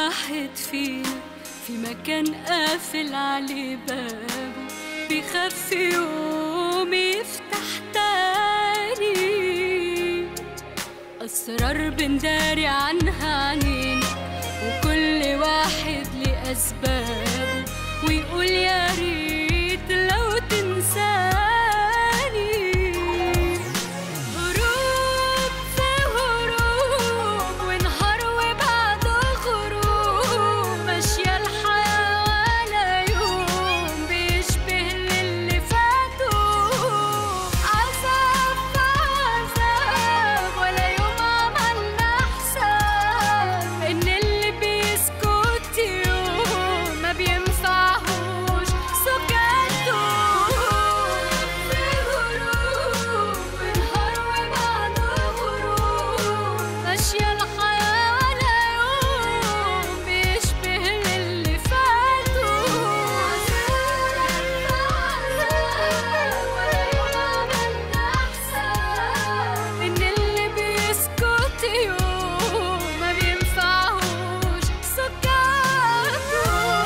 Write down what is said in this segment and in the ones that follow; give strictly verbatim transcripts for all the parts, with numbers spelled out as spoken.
واحد فينا في مكان قافل عليه بابه، بيخاف يوم يفتح تاني. أسرار بنداري عنها عنينا، وكل واحد ليه أسبابه، ويقول يا ريت لو تنساني. غروب في غروب ونهار وبعده غروب، ماشية الحياة ولا يوم بيشبه للي فاتوا. عذاب في عذاب ولا يوم عملنا حساب إن اللي بيسكت يوم ما بينفعهوش سكاته. في غروب ونهار وبعده غروب، ماشية الحياة ولا يوم بيشبه للي فاتوا. ولا يوم عملنا حساب إن اللي بيسكت يوم ما بينفعهوش سكاته.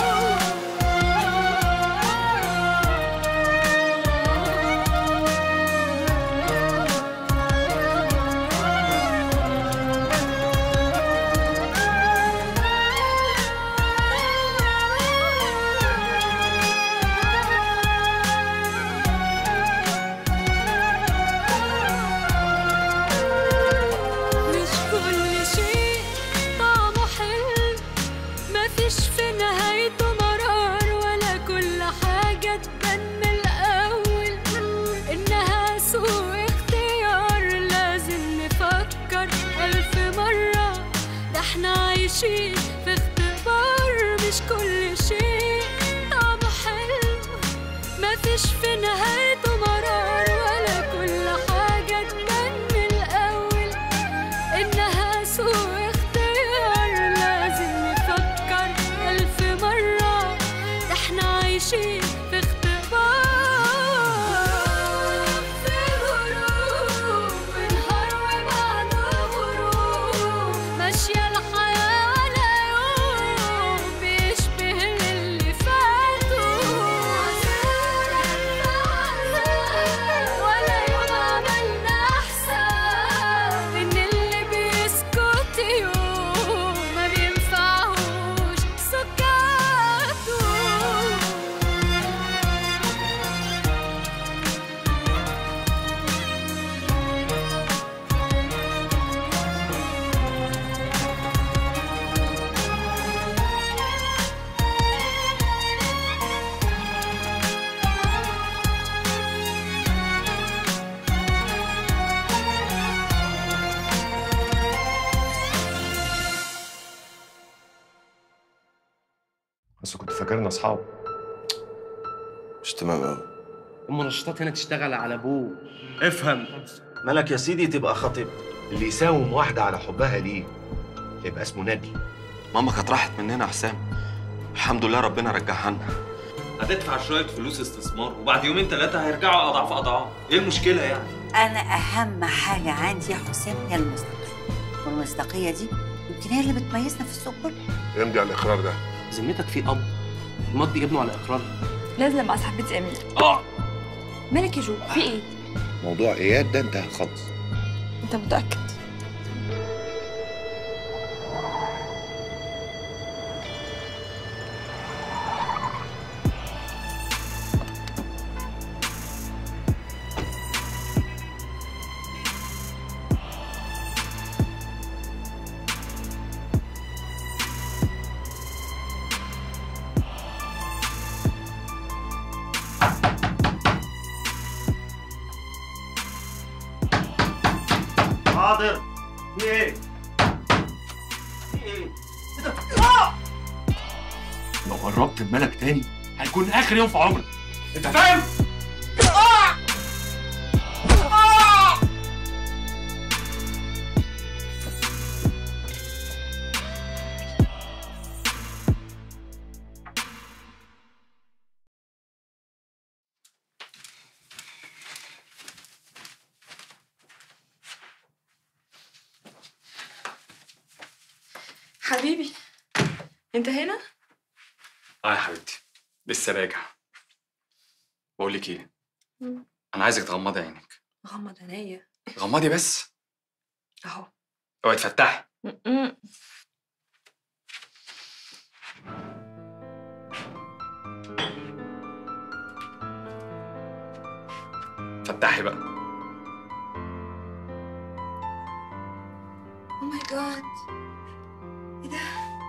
مش كل شيء طعمه حلو، مفيش في نهايته مرار، ولا كل حاجة تبان من الأول إنها سوء اختيار. لازم نفكر ألف مرة، ده احنا عايشين في اختبار. مش كل شيء طعمه حلو، مفيش في نهايته مرار، ولا كل حاجة تبان من الأول إنها سوء اختيار. لازم نفكر ألف مرة، ده احنا عايشين في اختبار. في غروب ونهار وبعده غروب، ماشية الحياة ولا يوم بيشبه للي فاتوا. ولا يوم عملنا حساب إن اللي بيسكت يوم ما بينفعهوش سكاته. بس كنت فاكرنا اصحاب. مش تمام قوي. المنشطات هنا تشتغل على ابوه. افهم. مالك يا سيدي تبقى خطيب؟ اللي يساوم واحدة على حبها ليه يبقى اسمه ندل. ماما كانت راحت مننا يا حسام، الحمد لله ربنا رجعها لنا. هتدفع شويه فلوس استثمار وبعد يومين ثلاثه هيرجعوا اضعاف اضعاف. ايه المشكله يعني؟ أنا أهم حاجة عندي يا حسام هي المصداقية، والمصداقية دي يمكن هي اللي بتميزنا في السوق كله. امضي على الإقرار ده. ذمتك في اب مضي ابنه على اقرار؟ لازم ابقى صاحبتي امير. اه مالك يا جو، في ايه؟ موضوع اياد ده انتهى خالص. انت متأكد؟ حاضر. في ايه؟ في ايه؟ لو قربت بمالك تاني هيكون اخر يوم في عمرك، انت فاهم؟ حبيبي انت هنا؟ اه يا حبيبتي، لسه راجع. بقول لك ايه؟ مم. انا عايزك تغمضي عينك. غمض عينيا. غمضي بس. اهو. اوعي تفتحي. م-م. فتحي بقى. او ماي جاد، ايه ده؟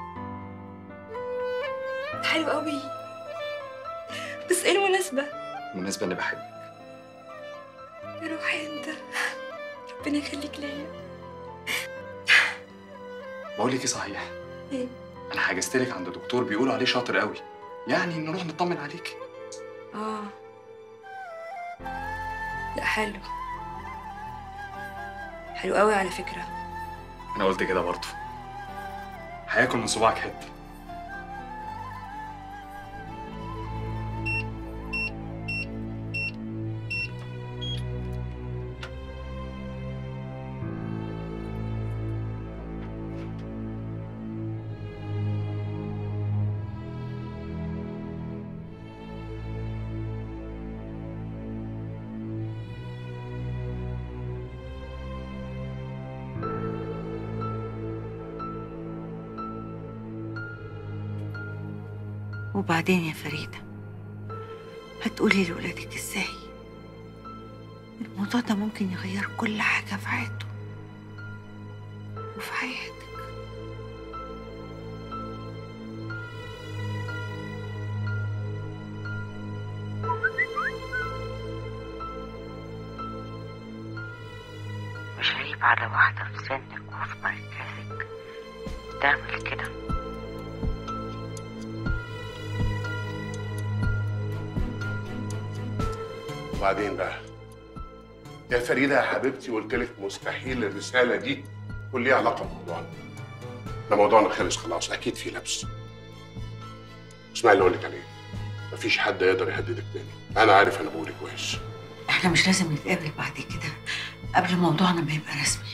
حلو قوي، بس ايه المناسبة؟ بالنسبة اني بحبك. يا روحي انت، ربنا يخليك ليا. بقول لك ايه صحيح؟ ايه؟ انا حجزت لك عند دكتور بيقولوا عليه شاطر قوي، يعني نروح نطمن عليك. اه لا، حلو حلو قوي على فكرة. انا قلت كده برضه. هياكل من صباعك حته. وبعدين يا فريدة هتقولي لولادك ازاي؟ الموضوع ده ممكن يغير كل حاجة في حياتهم وفي حياتك. مش عيب على واحدة في سنك وفي مركزك تعمل كده. وبعدين بقى يا فريدة يا حبيبتي، قلت لك مستحيل الرسالة دي يكون ليها علاقة بموضوعنا. ده موضوعنا خلص خلاص، أكيد في لبس. اسمعي اللي أقول لك عليه، مفيش حد يقدر يهددك تاني، أنا عارف أنا بقول كويس. احنا مش لازم نتقابل بعد كده قبل موضوعنا ما يبقى رسمي.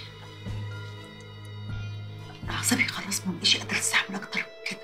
أعصابي خلاص ما بقيش قادرة أستحمل أكتر من كده.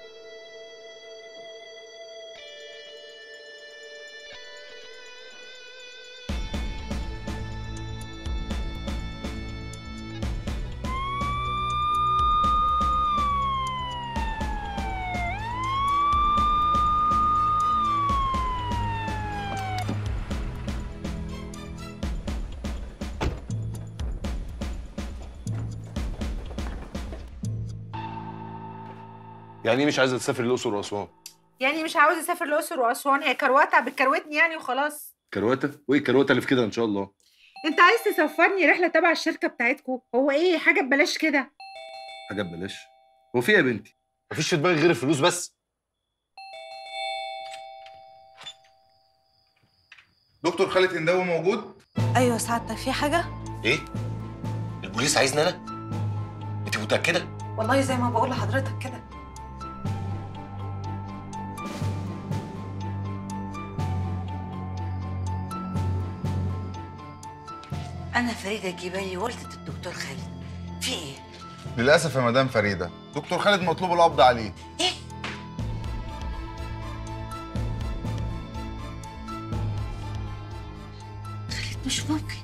يعني ايه مش عايزه تسافر الاقصر واسوان؟ يعني مش عاوز اسافر الاقصر واسوان، هي كروته بتكروتني يعني وخلاص. كروته؟ وايه الكروته اللي في كده ان شاء الله؟ انت عايز تسفرني رحله تبع الشركه بتاعتكم؟ هو ايه حاجه ببلاش كده؟ حاجه ببلاش؟ هو في ايه يا بنتي؟ مفيش في دماغي غير الفلوس بس. دكتور خالد هنداوي موجود؟ ايوه سعادتك، في حاجه؟ ايه؟ البوليس عايزني انا؟ انت متاكده؟ والله زي ما بقول لحضرتك كده. أنا فريدة الجبالي والدة الدكتور خالد. في إيه؟ للاسف يا مدام فريده، دكتور خالد مطلوب القبض عليه. إيه؟ خالد مش ممكن.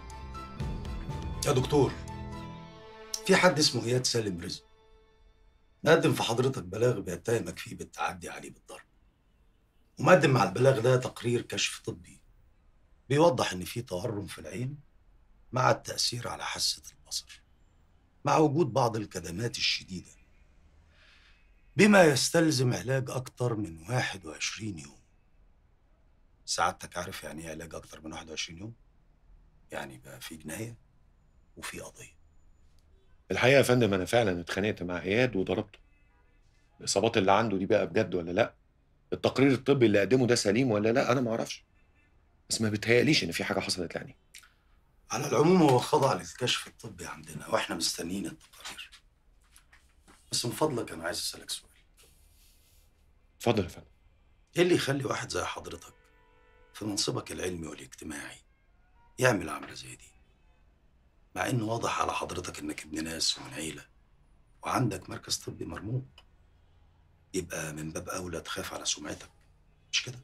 يا دكتور، في حد اسمه اياد سالم رزق مقدم في حضرتك بلاغ بيتهمك فيه بالتعدي عليه بالضرب، ومقدم مع البلاغ ده تقرير كشف طبي بيوضح ان في تورم في العين مع التأثير على حاسة البصر مع وجود بعض الكدمات الشديدة بما يستلزم علاج أكتر من واحد وعشرين يوم. سعادتك عارف يعني ايه علاج أكتر من واحد وعشرين يوم؟ يعني بقى في جناية وفي قضية. الحقيقه يا فندم انا فعلا اتخانقت مع اياد وضربته. الاصابات اللي عنده دي بقى بجد ولا لا؟ التقرير الطبي اللي قدمه ده سليم ولا لا؟ انا ما اعرفش، بس ما بيتهيأليش ان في حاجه حصلت يعني. على العموم هو خضع للكشف الطبي عندنا واحنا مستنيين التقارير. بس من فضلك انا عايز اسالك سؤال. اتفضل يا فندم. ايه اللي يخلي واحد زي حضرتك في منصبك العلمي والاجتماعي يعمل عمله زي دي، مع انه واضح على حضرتك انك ابن ناس ومن عيله وعندك مركز طبي مرموق؟ يبقى من باب اولى تخاف على سمعتك، مش كده؟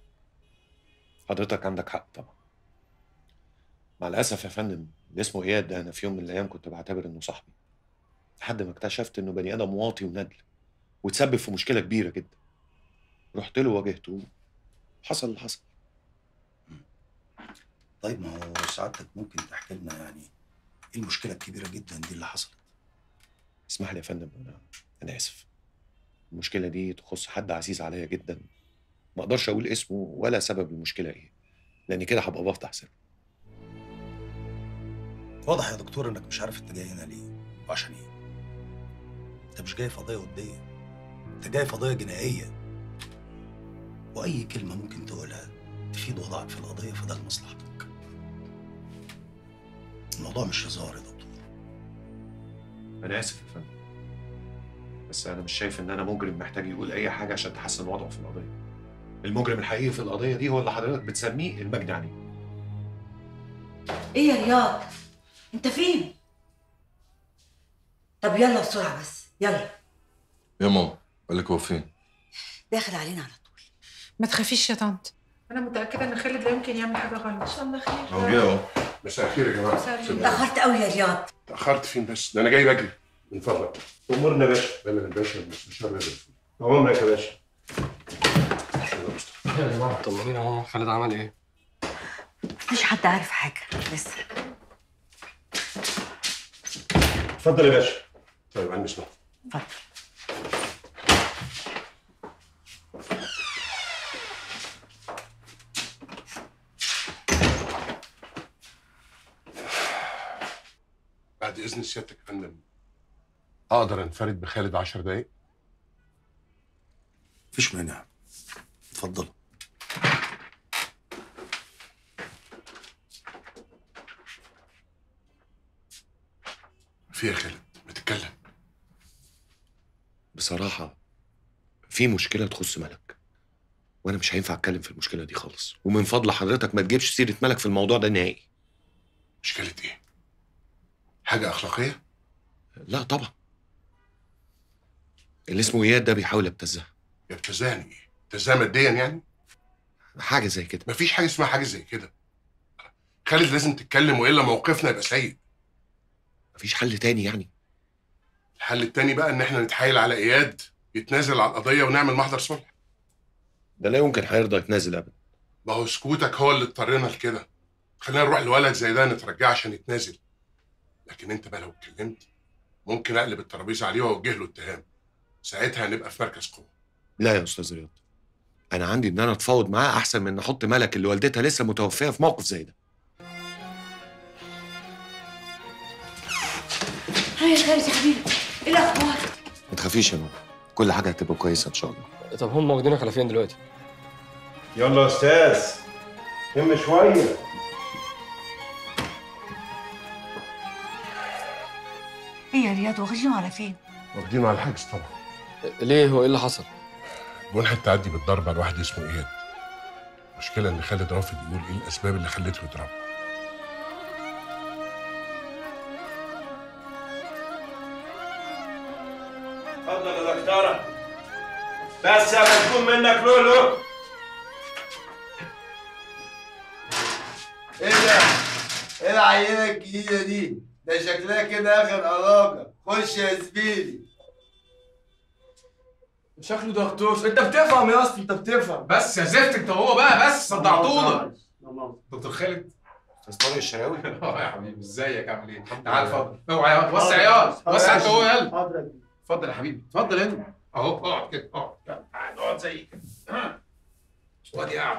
حضرتك عندك حق طبعا. مع الاسف يا فندم اللي اسمه اياد ده انا في يوم من الايام كنت بعتبر انه صاحبي، لحد ما اكتشفت انه بني ادم واطي وندل وتسبب في مشكله كبيره جدا. رحت له واجهته، حصل اللي حصل. طيب ما هو سعادتك ممكن تحكي لنا يعني ايه المشكله الكبيره جدا دي اللي حصلت؟ اسمح لي يا فندم، انا انا اسف. المشكله دي تخص حد عزيز عليا جدا، ما اقدرش اقول اسمه ولا سبب المشكله ايه، لان كده هبقى بفضح سر. واضح يا دكتور انك مش عارف انت جاي هنا ليه وعشان ايه. انت مش جاي في قضيه وديه، انت جاي في قضيه جنائيه، واي كلمه ممكن تقولها تفيد وضعك في القضيه فده لمصلحتك. الموضوع مش هزار يا دكتور. انا اسف يا فندم، بس انا مش شايف ان انا مجرم محتاج يقول اي حاجه عشان تحسن وضعه في القضيه. المجرم الحقيقي في القضيه دي هو اللي حضرتك بتسميه المجني عليه. ايه يا رياض؟ انت فين؟ طب يلا بسرعه بس يلا. يا ماما قال لك هو فين؟ داخل علينا على طول. ما تخافيش يا طنط، انا متاكده ان خالد لا يمكن يعمل حاجه غلط. ان شاء الله خير. هو جه اهو. مساء الخير يا جماعه. اتاخرت قوي يا رياض. اتاخرت فين بس؟ ده انا جاي بجري. من فضلك. امورنا يا باشا. انا الباشا المستشار رضا. عمرك يا باشا. يا جماعه طمنينا، هو خالد عمل ايه؟ مفيش حد عارف حاجه لسه. اتفضل يا باشا. طيب عندي اسمع. اتفضل. بعد اذن سيادتك يا فندم اقدر انفرد بخالد عشر دقايق؟ مفيش مانع، اتفضل. في يا خالد؟ ما تتكلم. بصراحه في مشكله تخص ملك، وانا مش هينفع اتكلم في المشكله دي خالص، ومن فضل حضرتك ما تجيبش سيره ملك في الموضوع ده نهائي. مشكله ايه؟ حاجه اخلاقيه؟ لا طبعا. اللي اسمه اياد ده بيحاول يبتزها. يبتزاني ايه؟ ابتزاها ماديا يعني؟ حاجه زي كده. مفيش حاجه اسمها حاجه زي كده. خالد لازم تتكلم والا موقفنا يبقى سيء. مفيش حل تاني يعني؟ الحل التاني بقى ان احنا نتحايل على اياد يتنازل على القضيه ونعمل محضر صلح. ده لا يمكن هيرضى يتنازل ابدا. ما هو سكوتك هو اللي اضطرنا لكده. خلينا نروح لولد زي ده نترجاه عشان يتنازل. لكن انت بقى لو اتكلمت ممكن اقلب الترابيزه عليه واوجه له اتهام. ساعتها هنبقى في مركز قوه. لا يا استاذ رياض، انا عندي ان انا اتفاوض معاه احسن من نحط ملك اللي والدتها لسه متوفيه في موقف زي ده. هاي يا خالد يا حبيبي، ايه الاخبار؟ ما تخافيش يا ماما، كل حاجه هتبقى كويسه ان شاء الله. طب هم واخدينك على فين دلوقتي؟ يلا يا استاذ هم شويه. ايه يا رياض واخدينه على فين؟ واخدينه على الحجز طبعا. ليه؟ هو ايه اللي حصل؟ منحة تعدي بالضرب على واحد اسمه اياد. المشكله ان خالد رافض يقول ايه الاسباب اللي خلته يضربه. اتفضل يا دكتوره. بس لما تكون منك لولو. ايه ده؟ ايه العينه الجديده دي؟ ده شكلها كده اخر علاقه. خش يا زميلي. شكله دكتور. انت بتفهم يا اسطى، انت بتفهم. بس يا زفت انت وهو بقى، بس صدعتونا. دكتور خالد. استاذ طارق الشراوي. اه يا حبيبي ازيك عامل ايه؟ تعال اتفضل. اوعى وسع يا وسع انت هو يلا. اتفضل يا حبيبي اتفضل هنا اهو. اقعد كده اقعد. تعال اقعد زي كده. وادي قاعد.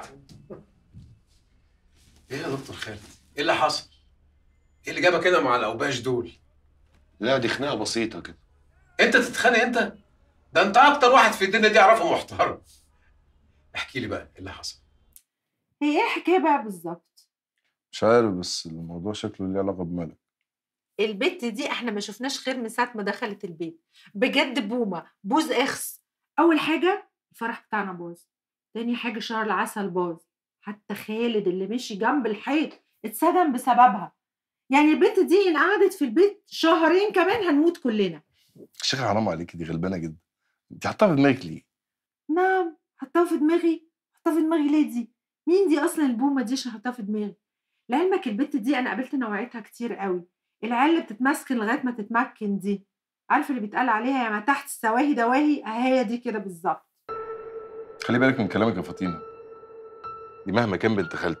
ايه يا دكتور خالد؟ ايه اللي حصل؟ ايه اللي جابك كده مع الاوباش دول؟ لا دي خناقه بسيطه كده. انت تتخانق انت؟ ده انت اكتر واحد في الدنيا دي اعرفه محترم. احكي لي بقى ايه اللي حصل؟ هي ايه الحكايه بقى بالظبط؟ مش عارف، بس الموضوع شكله ليه علاقه بملك. البت دي احنا ما شفناش خير من ساعه ما دخلت البيت، بجد بومه بوز اخس. اول حاجه الفرح بتاعنا باظ، تاني حاجه شهر العسل باظ، حتى خالد اللي مشي جنب الحيط اتسجن بسببها. يعني البت دي ان قعدت في البيت شهرين كمان هنموت كلنا. شيخ حرام عليكي، دي غلبانه جدا. انت حاطاها في دماغك ليه؟ نعم حطها في دماغي. حطها في دماغي ليه دي؟ مين دي اصلا البومه دي عشان احطها في دماغي؟ لعلمك البت دي انا قابلت نوعيتها كتير قوي. العيال اللي بتتمسكن لغايه ما تتمكن دي، عارفه اللي بيتقال عليها يا ما تحت السواهي دواهي، هي دي كده بالظبط. خلي بالك من كلامك يا فاطمه، دي مهما كان بنت خالتي.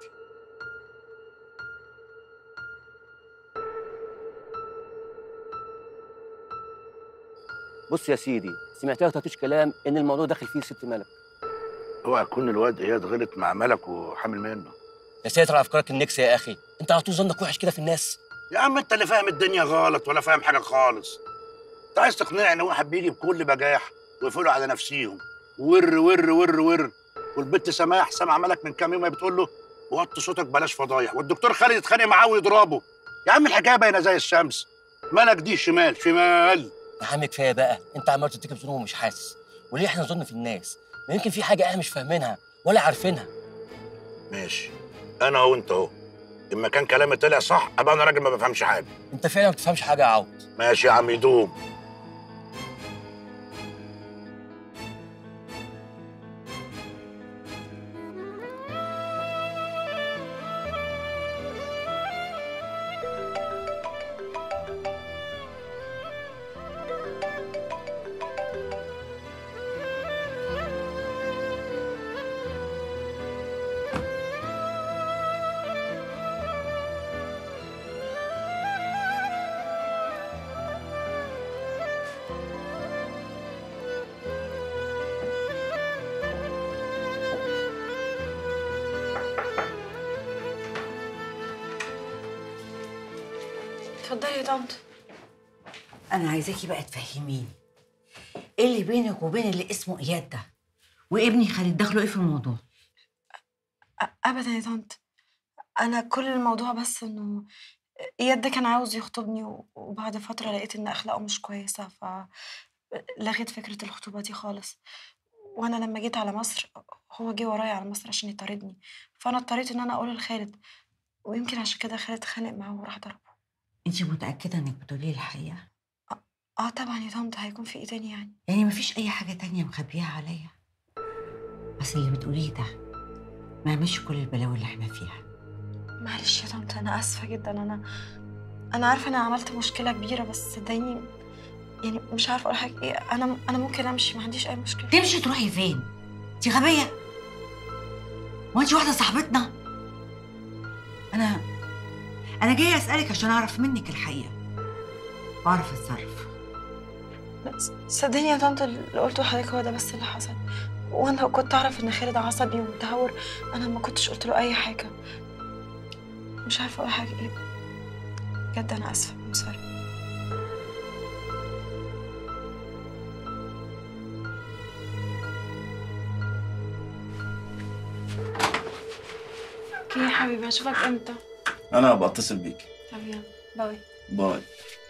بص يا سيدي، سمعتها تطيش كلام ان الموضوع داخل فيه ست ملك. اوعى تكون الواد اياد غلط مع ملك وحامل منه. يا ساتر على افكارك النكسه يا اخي، انت على طول ظنك وحش كده في الناس. يا عم انت اللي فاهم الدنيا غلط ولا فاهم حاجه خالص. انت عايز تقنعني ان واحد بيجي بكل بجاح ويقفلوا على نفسيهم ور ور ور ور، والبت سماح سامعه ملك من كام يوم وهي بتقول له وطي صوتك بلاش فضايح، والدكتور خالد يتخانق معاه ويضربه. يا عم الحكايه باينه زي الشمس، ملك دي شمال شمال. يا عم كفايه بقى، انت عمال ترتكب ذنوب ومش حاسس. وليه احنا نظن في الناس؟ ما يمكن في حاجه احنا مش فاهمينها ولا عارفينها. ماشي، انا اهو انت اهو. اما كان كلامي طلع صح ابقى انا راجل ما بفهمش حاجه. انت فعلا ما بتفهمش حاجه يا عوض. ماشي يا عم يدوم. اتفضلي يا طنط. انا عايزاكي بقى تفهميني ايه اللي بينك وبين اللي اسمه اياد ده، وابني خالد دخله ايه في الموضوع؟ ابدا يا طنط، انا كل الموضوع بس انه اياد ده كان عاوز يخطبني، وبعد فتره لقيت ان اخلاقه مش كويسه فلغيت فكره الخطوبه دي خالص. وانا لما جيت على مصر هو جه ورايا على مصر عشان يطاردني، فانا اضطريت ان انا اقول لخالد، ويمكن عشان كده خالد اتخانق معاه وراح ضربه. انت متاكده انك بتقولي لي الحقيقه؟ اه, آه طبعا يا طنط، هيكون في ايه تاني يعني؟ يعني مفيش اي حاجه تانية مخبيها عليا؟ بس اللي بتقوليه ده ما يعملش كل البلاوي اللي احنا فيها. معلش يا طنط، انا اسفه جدا. انا انا عارفه انا عملت مشكله كبيره، بس صدقيني يعني مش عارفه اقول حاجه ايه. انا انا ممكن امشي، ما عنديش اي مشكله. تمشي تروحي فين؟ انت غبيه؟ هو انت واحده صاحبتنا؟ انا انا جايه اسالك عشان اعرف منك الحقيقه واعرف اتصرف. صدقيني يا طنط، اللي قلته لحضرتك هو ده بس اللي حصل. وانا لو كنت اعرف ان خالد عصبي ومتهور انا ما كنتش قلت له اي حاجه. مش عارفه اقول حاجه ايه بجد. انا اسفه، ام سوري. اوكي يا حبيبي، هشوفك امتى؟ انا هبقى اتصل بيك. طب يلا باي. باي.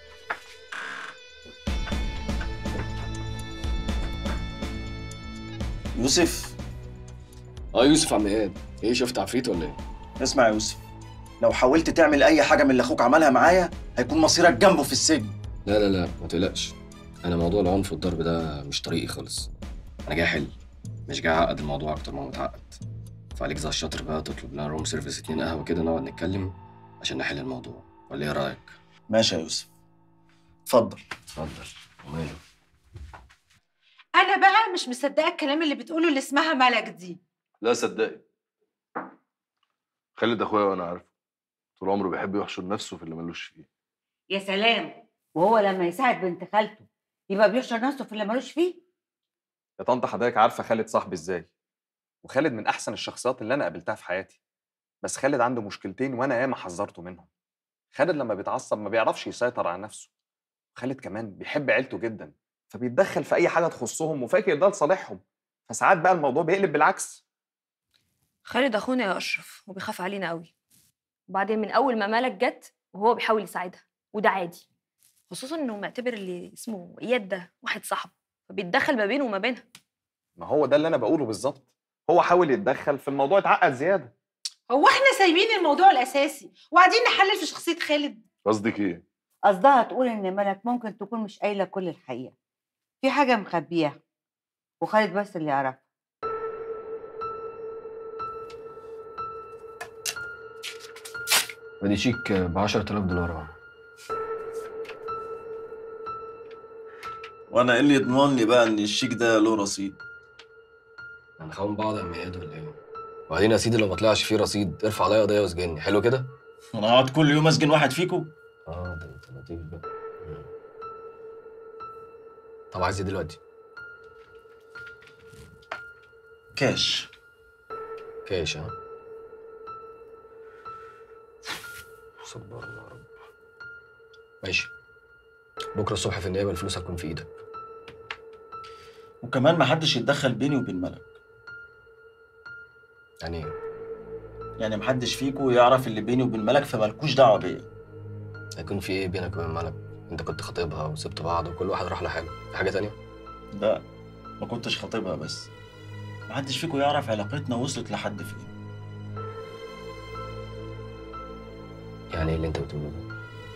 يوسف. اه يوسف عم اياد، ايه شفت عفريت ولا ايه؟ اسمع يا يوسف، لو حاولت تعمل اي حاجه من اللي اخوك عملها معايا هيكون مصيرك جنبه في السجن. لا لا لا ما تقلقش، انا موضوع العنف والضرب ده مش طريقي خالص. انا جاي احل، مش جاي اعقد الموضوع اكتر ما هو متعقد. فعليك زي الشاطر بقى تطلب لنا روم سيرفيس اتنين قهوه كده نقعد نتكلم عشان نحل الموضوع، ولا ايه رايك؟ ماشي يا يوسف، اتفضل. اتفضل. وماله؟ انا بقى مش مصدقه الكلام اللي بتقوله اللي اسمها ملك دي. لا صدقي، خالد اخويا وانا عارفه، طول عمره بيحب يحشر نفسه في اللي ملوش فيه. يا سلام، وهو لما يساعد بنت خالته يبقى بيحشر نفسه في اللي ملوش فيه؟ يا طنط حضرتك عارفه خالد صاحبي ازاي، وخالد من احسن الشخصيات اللي انا قابلتها في حياتي. بس خالد عنده مشكلتين وانا ياما حذرته منهم. خالد لما بيتعصب ما بيعرفش يسيطر على نفسه. خالد كمان بيحب عيلته جدا، فبيتدخل في اي حاجه تخصهم وفاكر ده لصالحهم، فساعات بقى الموضوع بيقلب بالعكس. خالد اخونا يا اشرف وبيخاف علينا قوي، وبعدين من اول ما ملك جت وهو بيحاول يساعدها، وده عادي، خصوصا انه معتبر اللي اسمه اياد ده واحد صاحبه، فبيتدخل ما بينه وما بينها. ما هو ده اللي انا بقوله بالظبط، هو حاول يتدخل في الموضوع اتعقد زياده. هو احنا سايبين الموضوع الاساسي وقاعدين نحلل في شخصيه خالد؟ قصدك ايه؟ قصدها تقول ان ملك ممكن تكون مش قايله كل الحقيقه، في حاجه مخبيها وخالد بس اللي يعرفها. ادي شيك ب عشرة آلاف دولار اهو. وانا ايه اللي يضمن لي بقى ان الشيك ده له رصيد؟ هنخون بعض يا مياد ولا ايه؟ وبعدين يا سيدي لو ما طلعش فيه رصيد ارفع عليا قضيه واسجني، حلو كده؟ انا هقعد كل يوم اسجن واحد فيكم؟ اه ده انت لطيف بقى. طب عايز ايه دلوقتي؟ كاش. كاش ها؟ صبرنا يا رب. ماشي. بكره الصبح في النيابه الفلوس هتكون في ايدك. وكمان ما حدش يتدخل بيني وبين ملك. يعني ايه؟ يعني ما حدش فيكم يعرف اللي بيني وبين ملك، فمالكوش دعوه بيا. هيكون في ايه بينك وبين ملك؟ انت كنت خاطبها وسبتوا بعض وكل واحد راح لحاله، في حاجه تانية؟ لا ما كنتش خاطبها، بس ما حدش فيكم يعرف علاقتنا وصلت لحد فين. يعني ايه اللي انت بتقوله ده؟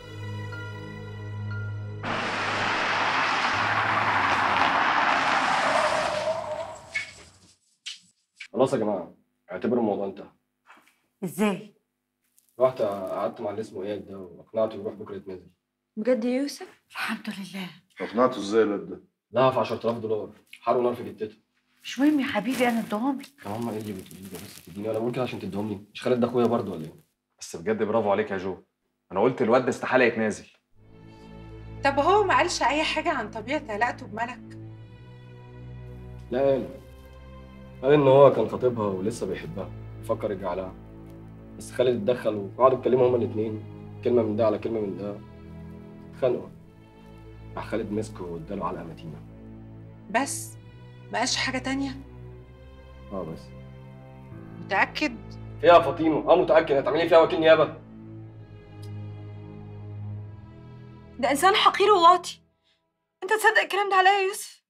خلاص يا جماعه اعتبروا الموضوع انتهى. ازاي؟ رحت قعدت مع اللي اسمه اياد ده واقنعته يروح بكره يتنزل. بجد يا يوسف؟ الحمد لله. اقنعته ازاي الواد ده؟ لا في عشرة آلاف دولار حر ونار في جتته. مش مهم يا حبيبي، انا اديهم لك. يا ماما ايه اللي بتقوليه ده؟ بس تديني ولا بقول كده عشان تديهم لي؟ مش خالد ده اخويا برضه ولا ايه؟ بس بجد برافو عليك يا جو، انا قلت الواد ده استحاله يتنازل. طب هو ما قالش اي حاجه عن طبيعه علاقته بملك؟ لا قال قال ان هو كان خاطبها ولسه بيحبها بيفكر يرجع لها، بس خالد اتدخل وقعدوا يتكلموا هما الاثنين كلمه من ده على كلمه من ده، اتخانقوا. راح خالد مسكه واداله علقه متينه. بس ما قالش حاجه تانية؟ اه بس. متاكد؟ ايه يا فاطمه؟ اه متاكد. هتعملي فيها وكيل نيابه؟ ده انسان حقير وواطي. انت تصدق الكلام ده عليا يا يوسف؟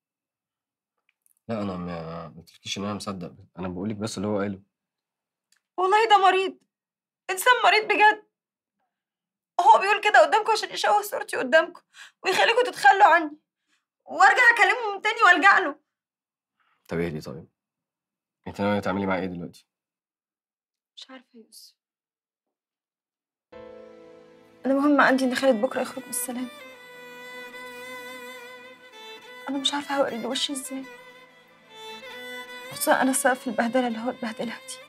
لا انا ما قلتلكيش ان انا مصدق، انا بقول لك بس اللي هو قاله. والله ده مريض، انسان مريض بجد. هو بيقول كده قدامكم عشان يشوه صورتي قدامكم ويخليكم تتخلوا عني، وارجع اكلمه من تاني والجا له. طب اهدي طيب، انت ناويه تعملي معاه ايه دلوقتي؟ مش عارفه يا يوسف. انا مهم عندي ان خالد بكره يخرج بالسلامه. انا مش عارفه هوري له وشي ازاي، خصوصا انا السبب في البهدله اللي هو اتبهدلها دي.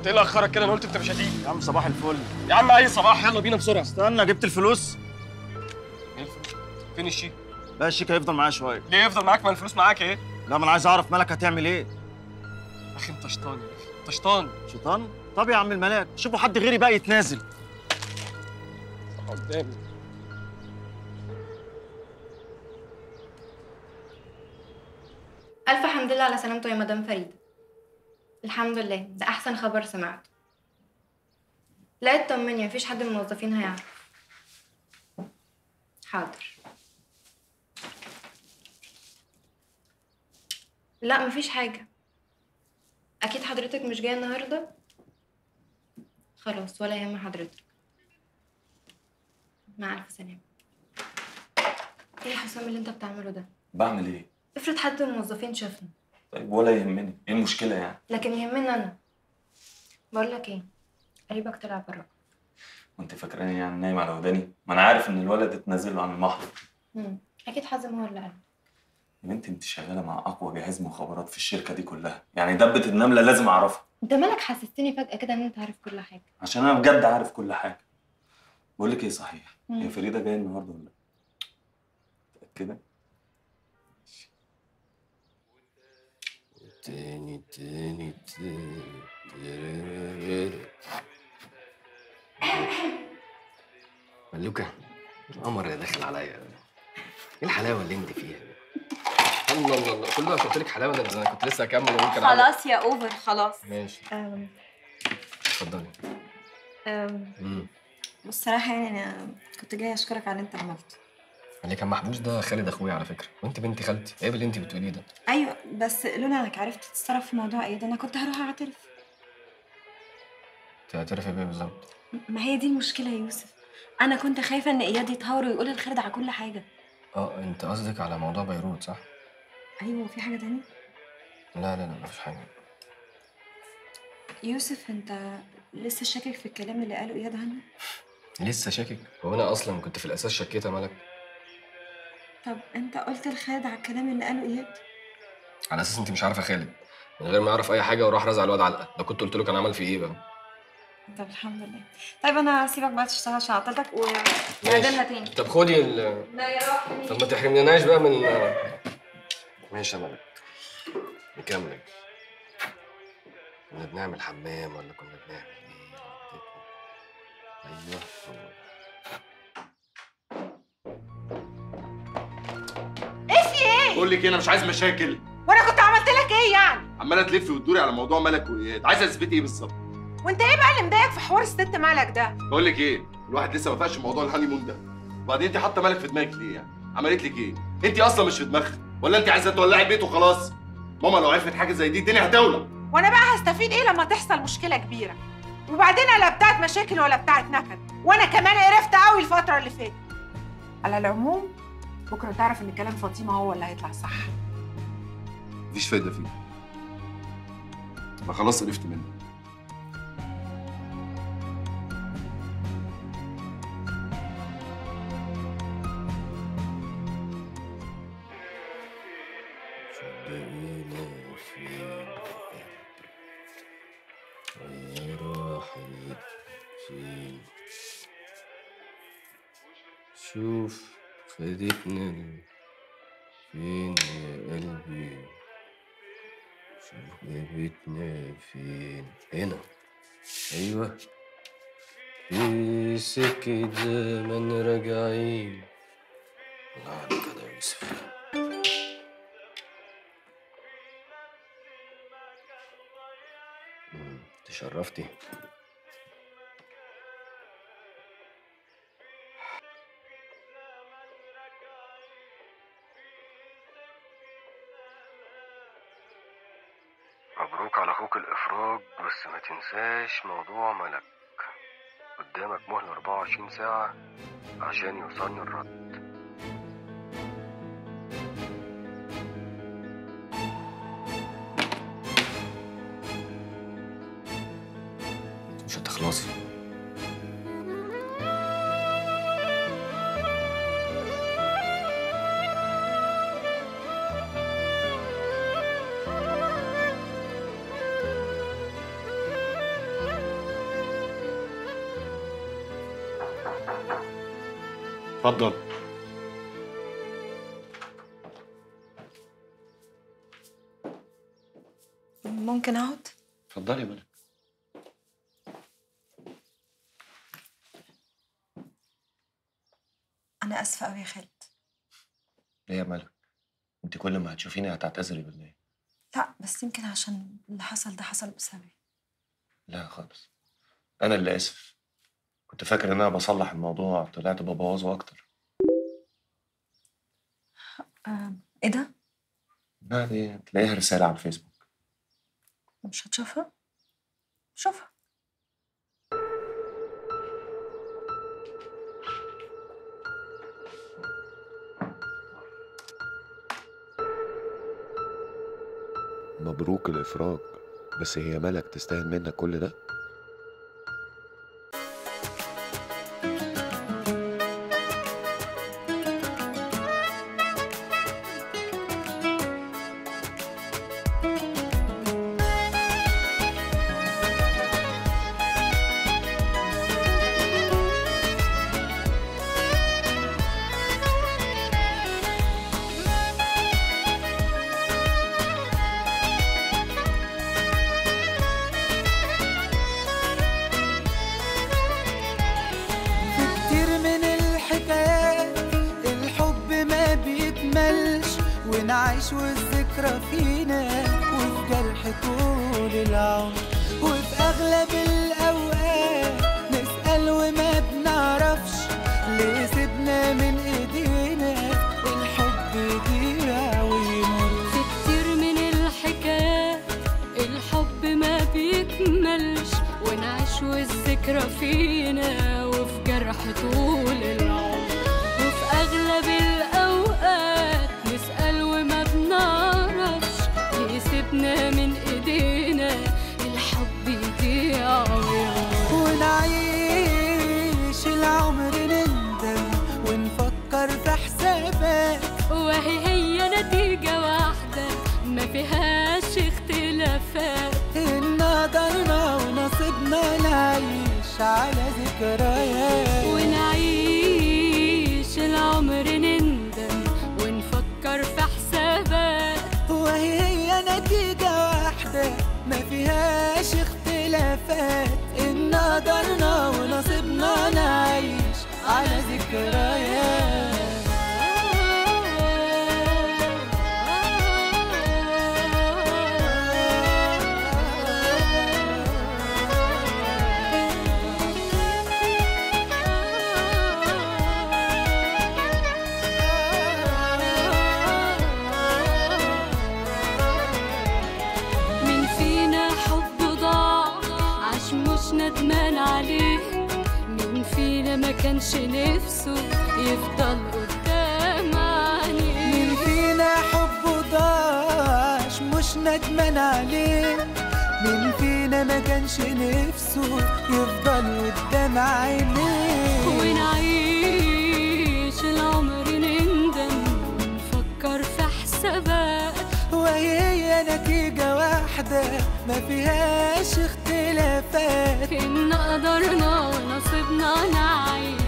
ايه اللي اخرك كده؟ انا قلت انت مش هتيجي. يا عم صباح الفل. يا عم اي صباح، يلا بينا بسرعه. استنى، جبت الفلوس؟ ايه الفلوس؟ فين الشيك؟ لا الشيك هيفضل معايا شويه. ليه يفضل معاك؟ ما الفلوس معاك ايه؟ لا ما انا عايز اعرف مالك هتعمل ايه. يا اخي انت شيطان يا اخي، انت شيطان. شيطان؟ طب يا عم الملاك شوفوا حد غيري بقى يتنازل. قدامي. ألف حمد لله على سلامته يا مدام فريدة. الحمد لله، ده أحسن خبر سمعته. لا اطمني، مفيش حد من الموظفين هيعرف. حاضر. لا مفيش حاجة. أكيد حضرتك مش جاية النهاردة؟ خلاص ولا يهم حضرتك. مع ألف سلامة. إيه يا حسام اللي أنت بتعمله ده؟ بعمل ايه؟ افرض حد من الموظفين شافنا. طيب ولا يهمني، ايه المشكلة يعني؟ لكن يهمني أنا. بقول لك إيه؟ قريبك طلع بره. وانت فاكراني يعني نايم على وداني؟ ما انا عارف ان الولد اتنازل له عن المحضر. امم أكيد حازم هو اللي قال. يا بنتي انت شغالة مع اقوى جهاز مخابرات في الشركة دي كلها، يعني دبة النملة لازم اعرفها. أنت مالك حسستني فجأة كده إن أنت عارف كل حاجة؟ عشان انا بجد عارف كل حاجة. بقول لك ايه صحيح، مم. هي فريدة جاية النهارده ولا لا؟ متأكدة؟ تاني تاني تاني تيريريري. ملوكة القمر اللي داخل عليا ايه الحلاوه اللي انت فيها دي؟ الله الله الله، كل ده قلت لك حلاوه؟ ده انا كنت لسه هكمل وممكن خلاص يا أوفر خلاص. ماشي أم اتفضلي. أم امم بصراحة يعني أنا كنت جاية أشكرك على اللي أنت عملته. اللي كان محبوس ده خالد اخويا على فكره، وانت بنت خالتي، ايه اللي انت بتقوليه ده؟ أيوة بس لولا إنك عرفت تتصرف في موضوع إياد أنا كنت هروح أعترف. تعترفي بيه بالظبط؟ ما هي دي المشكلة يا يوسف. أنا كنت خايفة إن إياد يتهور ويقول لخالد على كل حاجة. اه انت قصدك على موضوع بيروت صح؟ أيوة في حاجة تانية؟ لا لا لا مفيش حاجه. يوسف أنت لسه شاكك في الكلام اللي قاله إياد عني؟ لسه شاكك؟ هو انا اصلا كنت في الاساس شكيت مالك؟ طب أنت قلت لخالد على الكلام اللي قاله إياد؟ على اساس انت مش عارفه خالد من غير ما يعرف اي حاجه وراح رازع الواد علقه، ده كنت قلت له كان عمل في ايه بقى؟ طب الحمد لله. طيب أنا هسيبك بقى تشتغل عشان عطلتك ونعدلها تاني. طب خدي ال لا يا روحي. طب ما تحرمناش بقى من ماشي يا ملك. نكمل. كنا بنعمل حمام ولا كنا بنعمل ايه؟ ايوه هو. ايه في ايه؟ بقول لك ايه، انا مش عايز مشاكل. وانا كنت عملت لك ايه يعني؟ عماله تلفي وتدوري على موضوع ملك واياد، عايزه تثبتي ايه بالظبط؟ وانت ايه بقى اللي مضايقك في حوار الست مالك ده؟ بقول لك ايه، الواحد لسه ما فاقش موضوع الهاني مون ده. وبعدين انت حاطه ملك في دماغك ليه يعني؟ عملت لك ايه؟ انت اصلا مش في دماغها، ولا انت عايزه تولعي البيت وخلاص؟ ماما لو عرفت حاجه زي دي الدنيا هتولع. وانا بقى هستفيد ايه لما تحصل مشكله كبيره؟ وبعدين لا بتاعت مشاكل ولا بتاعت نكد، وانا كمان قرفت قوي الفتره اللي فاتت. على العموم بكره تعرف ان كلام فاطمه هو اللي هيطلع صح. مفيش فايده فيه. انا خلاص قرفت منه. شوف خدتنا فين يا قلبي، شوف جابتنا فين. هنا ايوه في سكة زمن راجعين. الله عليك يا يوسف. مم، تشرفتي. مبروك على اخوك الافراج، بس ما تنساش موضوع ملك. قدامك مهلة أربعة وعشرين ساعة عشان يوصلني الرد. مش هتخلصي. اتفضل. ممكن اقعد؟ اتفضلي يا ملك. انا اسفه قوي يا خالد. ليه يا ملك؟ انت كل ما هتشوفيني هتعتذري ولا ايه؟ لا بس يمكن عشان اللي حصل ده حصل بسببي. لا خالص، انا اللي اسف. كنت فاكر ان انا بصلح الموضوع، طلعت ببوظه اكتر. آه، ايه ده؟ لا دي تلاقيها رساله على الفيسبوك. مش هتشوفها؟ شوفها. مبروك الافراج، بس هي ملك تستاهل منك كل ده؟ نعيش والذكرى فينا وفي جرح طول العمر، وفي أغلب الأوقات نسأل وما بنعرفش ليه سيبنا من إيدينا الحب يضيع ويمر. في كتير من الحكايات الحب ما بيكملش، ونعيش والذكرى فينا وفي جرح طول العمر، وفي أغلب الأوقات نسأل وما بنعرفش ليه سيبنا من ايدينا الحب يضيع ويمر. ونعيش العمر نندم ونفكر في حسابات، وهي هي نتيجة واحدة ما فيهاش اختلافات، إن قدرنا ونصيبنا نعيش على ذكريات. ونعيش العمر نندم ونفكر في حسابات، وهي هي نتيجة واحدة ما فيهاش اختلافات، إن قدرنا ونصيبنا نعيش على ذكريات. ندمان عليه، مين فينا ما كانش نفسه يفضل قدام عينيه. مين فينا حبه ضاعش مش ندمان عليه، مين فينا ما كانش نفسه يفضل قدام عينيه. ونعيش العمر نندم ونفكر في حسابات، وهي هي نتيجة واحدة ما فيهاش اختلافات، إن قدرنا ونصيبنا نعيش